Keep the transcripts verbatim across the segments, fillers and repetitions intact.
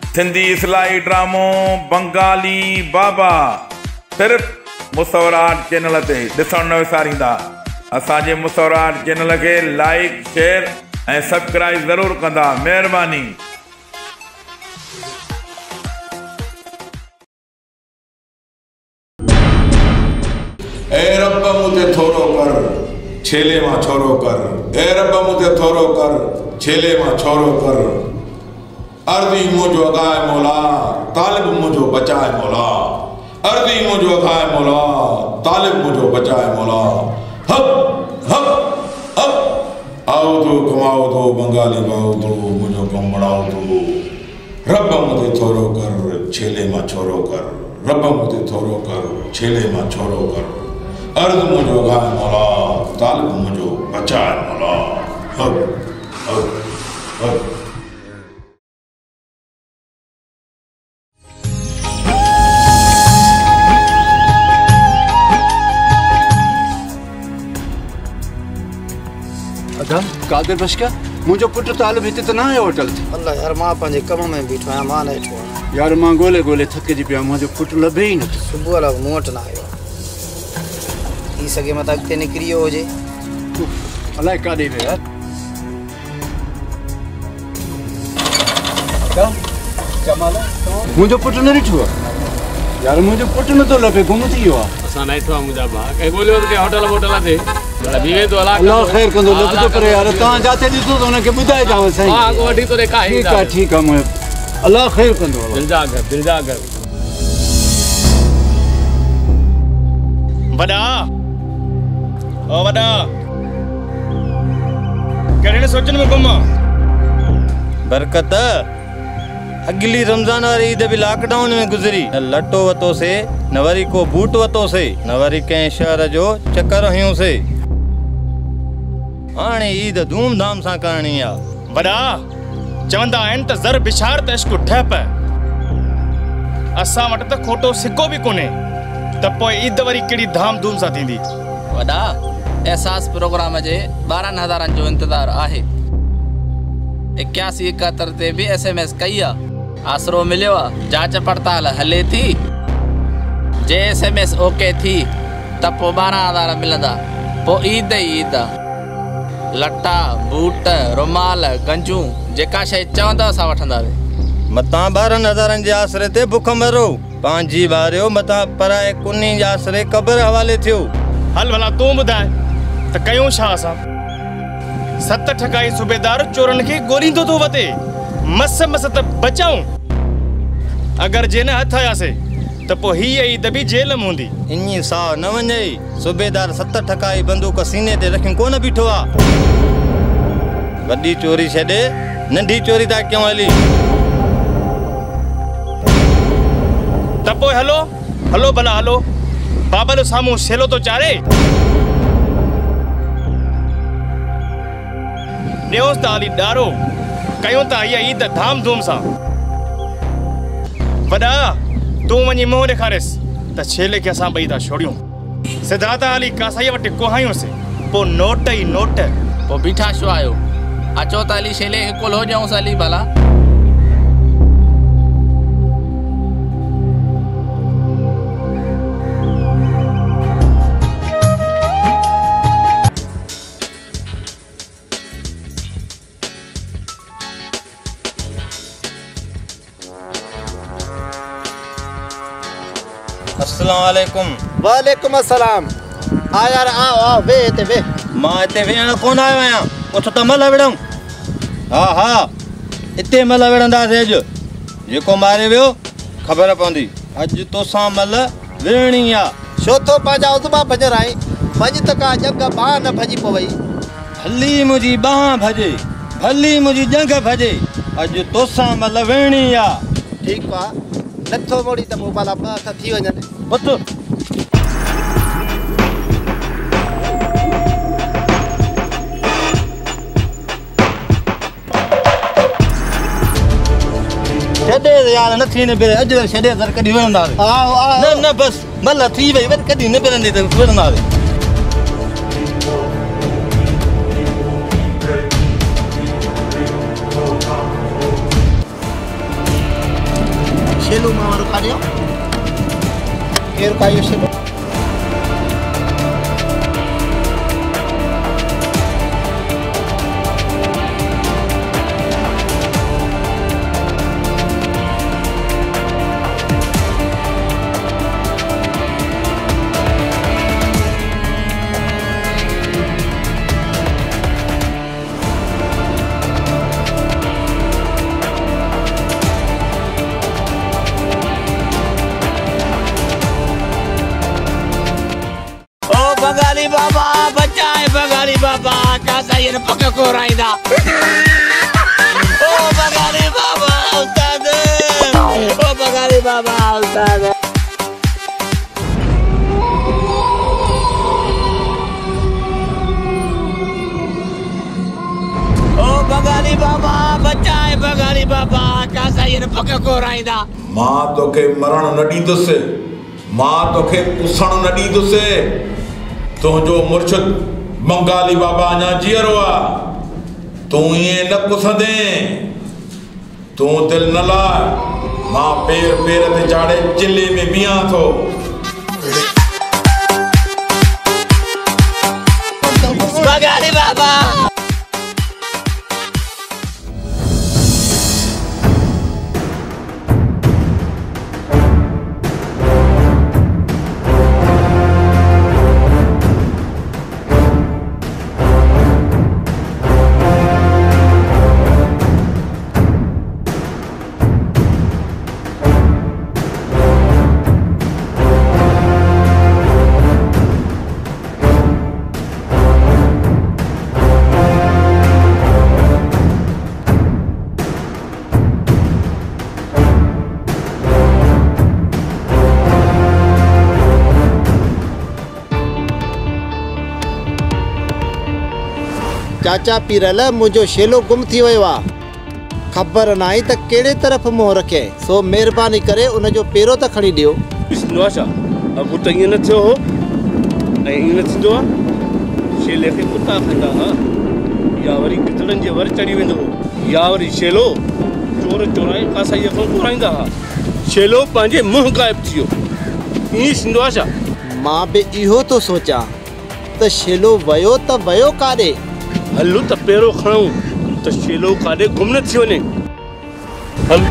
सिंधी इस्लाही ड्रामो बंगाली बाबा सिर्फ़ Musavvar art channel ते ॾिसण न विसारींदा। असांजे मुसव्वर आर्ट चैनल खे लाइक शेयर ऐं सब्सक्राइब ज़रूरु कंदा। महिरबानी। ए रब मुझे थोरो कर छेले मां छोरो कर। ए रब मुझे थोरो कर छेले मां छोरो कर। अर्दी मुझो अगाए मौला तालिब मुझो बचाए मौला। अर्दी मुझो अगाए मौला तालिब मुझो बचाए मौला। हब हब हब आओ तो कमाओ तो बंगाली बाओ तो मुझो कम बढ़ाओ तो। रब मुझे थोरो कर छेले मां छोरो कर। रब मुझे थोरो कर छेले मां छोरो कर। अर्द मुझो अगाए मौला तालिब मुझो बचाए मौला। हब हब हब कादिर बशका मुझो पुट तालिब हिते त न आयो होटल ते। अल्लाह यार मां पंहिंजे कम में बीठो आहियां, मां न हेठो आहियां यार। मां ॻोल्हे ॻोल्हे थकिजी पियो, मुंहिंजो पुट लभे ई नथो। सुबुह लाइ मूं वटि न आयो। थी सघे मत अॻिते निकिरी वियो हुजे। अलाए काॾे वियो यार। मुंहिंजो पुट न ॾिठो आहे यार। मुंहिंजो पुट नथो लभे, गुम थी वियो आहे। असां न ॾिठो आहे मुंहिंजा भाउ के ॻोल्हियो त होटल वोटल ते बीहे तो अलाह अल्लाह ख़ैर कंदो। लभंदो पर यार तव्हां जाते ॾिठो त हुनखे ॿुधाइजांव साईं। हां अॻु वठी तोरे का ठीकु आहे ठीकु आहे मुंहिंजो अल्लाह ख़ैर कंदो। दिल जा घर दिल जा घर। वॾा ओ वॾा कहिड़े सोचनि में गुम बरकत अगली रमजान वारी ईद भी लॉकडाउन में गुजरी। न लटो वतो से न वरी को बूट वतो से न वरी कंहिं शहर जो चक्कर हयूं से। हाणे ईद धूमधाम सां करणी आहे। वॾा चवंदा आहिनि त ज़र बिछार त इश्क ठप। असां वटि त खोटो सिको बि कोन्हे त पोइ ईद वरी कहिड़ी धाम धूम सां थींदी। वॾा एहसास प्रोग्राम जे ॿारहं हज़ारनि जो इंतज़ार आहे। इक्यासी एकहतरि ते बि एस एम एस कई आहे। आसरो मिलियो आहे। जांच पड़ताल हले थी। J S M S okay थी त पोइ ॿारहं हज़ार मिलंदा। पोइ ईद ई ईद आहे। लटा बूट रुमाल गंजूं जेका शइ चवंदव असां वठंदासीं। मतां ॿारहनि हज़ारनि जे आसरे ते बुख मरो पंहिंजी बारियो मतां पराए कुनी जे आसरे क़बर हवाले थियो। हल भला तूं ॿुधाए त कयूं छा असां? सत ठकाई सूबेदार चोरनि खे ॻोल्हींदो थो वते। मस मस त बचाऊं। अगरि जे न हथ आयासीं त पोइ हीअ ईद बि जेल में हूंदी। इन साह न वञे। सूबेदार सत ठकाई बंदूक सीने ते रखी कोन बीठो आहे। वॾी चोरी छॾे नंढी चोरी था कयूं हली। त पोइ हलो हलो भला हलो। बाबल साम्हूं छेलो तो चारे। ॾियोसि त हाली ॾारो कयूं था हीअ ईद धाम धूम सां। वॾा तूं वञी मुंहुं ॾेखारिस त छेले खे असां ॿई था छोड़ियूं। सिधा त हाली कासाईअ वटि कोहायूंसीं। पोइ नोट ई नोट। पोइ बीठा छो आहियो? अचो त हली छेले खे कुल्हो ॾियूंसि हली भला। अस्सलाम वालेकुम। वालेकुम अस्सलाम। आ यार आओ आओ वे हिते वे। मां हिते वेहण कोन आयो आहियां। उथ त मल विड़ऊं। हा हा हिते मल विड़ंदासीं। अॼु जेको मारे वियो ख़बर पवंदी। अॼु तोसां मल विड़णी आहे। छो थो पंहिंजा उदबा भॼर आई। भॼ त का जंग बाह न भॼी पवई। भली मुंहिंजी बाह भॼे भली मुंहिंजी जंग भॼे। अॼु तोसां मल विड़णी आहे। ठीकु आहे नथो मोड़ी त पोइ भला ॿ हथ थी वञनि। उथ। छॾे यार न थी न बिरे। अॼु छॾे सर कॾहिं विड़ंदासीं। न न बसि मल थी वई वरी कॾहिं न बिरंदी त विड़ंदासीं। शेलो मां वारो काॾे केरु कायो शेलो बंगाली बाबा बचाए बंगाली बाबा कासा ये पक को राइंदा ओ बंगाली बाबा उस्ताद ओ बंगाली बाबा उस्ताद ओ बंगाली बाबा बचाए बंगाली बाबा कासा ये पक को राइंदा मां तोखे मरण न ॾींदुसि मां तोखे पुसण न ॾींदुसि तुंहिंजो मुर्शिद बंगाली बाबा अञा जीअरो आहे तूं ईअं न पुसंदे तूं दिलि न लाइ मां पेर पेर ते चाढ़े चिले में बीहां थो बंगाली बाबा चाचा पीरल मुझो शेलो गुम थी वियो आहे ख़बर नाहे त कहिड़े तरफ़ मुंहुं रखे सो महिरबानी करे उन जो पेरो त खणी ॾियो विष्णुआशा अगु त ईअं न थियो हो ऐं ईअं न थींदो आहे शेले खे कुता खाईंदा हा या वरी गिदड़नि जे वर चढ़ी वेंदो हो या वरी शेलो चोर चोराए कासाईअ खां घुराईंदा हा शेलो पंहिंजे मुंहुं ग़ाइब थी वियो ईअं थींदो आहे छा मां बि इहो थो सोचां त शेलो वियो त वियो काॾे हलूं त पेरो खणूं त शेलो काॾे गुम न थी वञे हल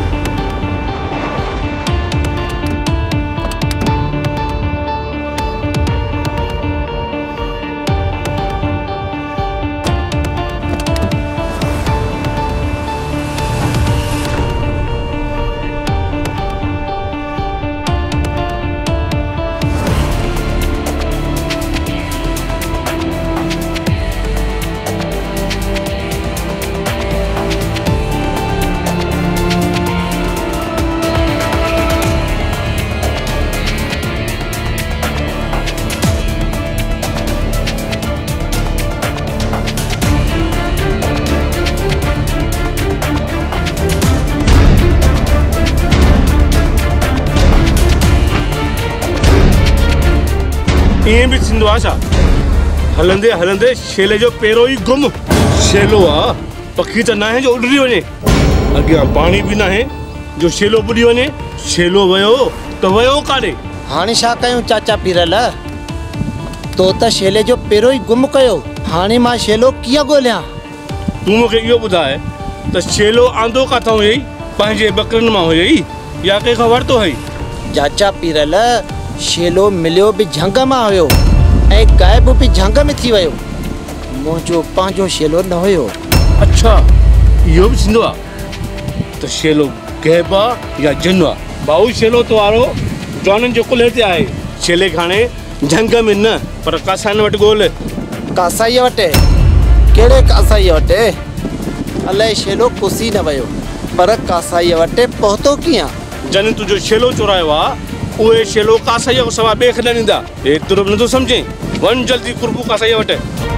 ईअं बि थींदो आहे छा हलंदे हलंदे शेले जो पेरो ई गुम शेलो आहे पखी त नाहे जो उॾरी वञे अॻियां पाणी बि नाहे जो शेलो ॿुॾी वञे शेलो वियो त वियो काॾे हाणे छा कयूं चाचा पीरल तो त शेले जो पेरो ई गुम कयो हाणे मां शेलो कीअं ॻोल्हियां तूं मूंखे इहो ॿुधाए त शेलो आंदो किथां हुयई पंहिंजे बकरनि मां हुयई या कंहिंखां वरितो हुई चाचा पीरल शेलो मिलियो बि झंग मां हुयो ऐं ग़ाइब बि झंग में थी वियो मुंहिंजो पंहिंजो शेलो न हुयो अच्छा इहो बि थींदो आहे त शेलो ग़ाइब आहे या जिन आहे भाऊ शेलो तो वारो जवाननि जो कुल्हे ते आहे शेले खाणे झंग में न पर कासाइनि वटि ॻोल्ह कासाईअ वटि कहिड़े कासाईअ वटि अलाए शेलो कुसी न वियो पर कासाईअ वटि पहुतो कीअं जन तुंहिंजो शेलो चोरायो आहे उहे शेलो कासाईअ खां सवाइ ॿिए खे न ॾींदा एतिरो बि नथो सम्झे वञ जल्दी कुरबू कासाईअ वटि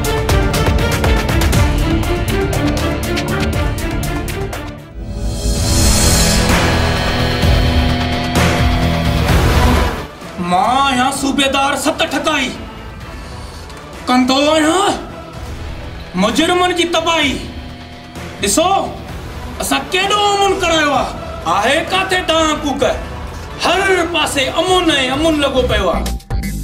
मां आहियां सूबेदार सत ठकाई कंदो आहियां मुजरिमनि जी तबाही ॾिसो असां केॾो अमन करायो आहे आहे काथे तव्हां कूक हर पासे अमुन ऐं अमुन लॻो पियो आहे।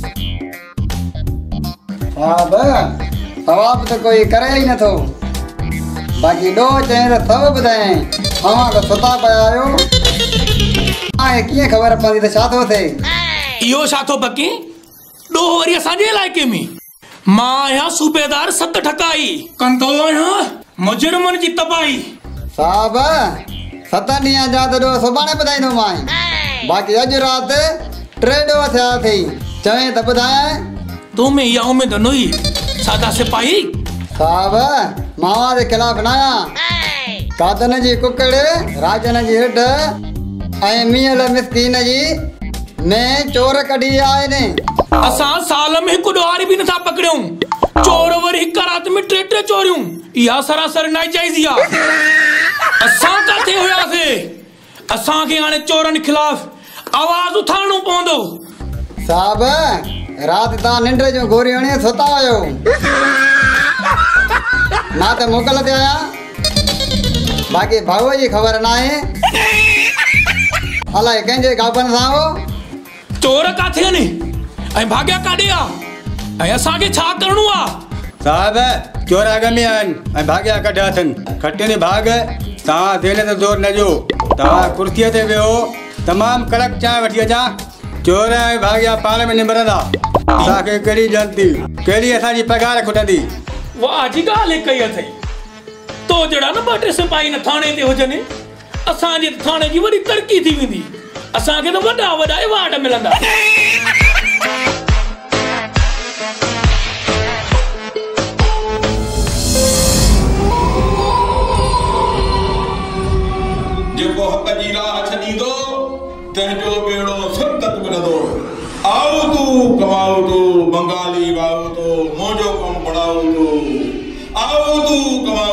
साहब सवाब त कोई करे ई नथो, बाक़ी ॾो चए त थव ॿुधाए तव्हां त सता पिया आहियो। हाणे कीअं ख़बर पवंदी त छा थो थिए? इहो छा थो पके? ॾोह वरी असांजे इलाइक़े में। मां आहियां सूबेदार सत ठकाई, कंदो आहियां मुजरिमनि जी तबाही। साहब सत ॾींहं जा त ॾोह सुभाणे ॿुधाईंदोमांइ, बाक़ी अॼु राति टे ॾोह थिया अथई, चवे त ॿुधाए। तो में इहा उमेद न हुई सादा सिपाही? साहब मावा जे खिलाफ़ न आहियां, कादन जी कुकड़ राजन जी हिड ऐं मीहल मिसकीन जी में चोर कढी आए ने। असां साल में हिकु ॾोहारी बि नथा पकड़ियूं, चोर वरी हिकु राति में टे टे चोरियूं। इहा सरासर नाइजाइज़ी आहे। असां किथे हुयासीं? असांखे हाणे चोरनि खिलाफ़ आवाज़ उथारणो पवंदो। साहब राति तव्हां निंड जूं गोरियूं हणी सुता हुयो, मां त मोकल ते आहियां, बाक़ी भाऊअ जी ख़बर न आहे। अलाए कंहिंजे गाबन सां हो चोर काथे आहिनि ऐं भाॻिया काॾे आहे ऐं असांखे छा करिणो आहे? साहब चोर अॻ में आहिनि ऐं भाॻिया कढिया अथनि। खटियुनि भाग तव्हां देने ते ज़ोर न ॾियो, तव्हां कुर्सीअ ते वियो, तमामु कड़क चांहि वठी अचां, चोर ऐं भाॻिया पाण में निबरंदा। असांखे कहिड़ी जल्दी, कहिड़ी असांजी पघार खुटंदी? वाह जी ॻाल्हि कई अथई। तो जहिड़ा न ॿ टे सिपाही न थाणे ते हुजनि, असांजे थाणे जी वॾी तरक़ी थी वेंदी। असांखे त वॾा वॾा अवार्ड मिलंदा। जेको हक़ जी राह छॾींदो तंहिंजो बेड़ो संकट मिलंदो। आओ तू कमाओ तू बंगाली वाओ तू मुंहिंजो कमु बढ़ाओ तू। आओ तू कमा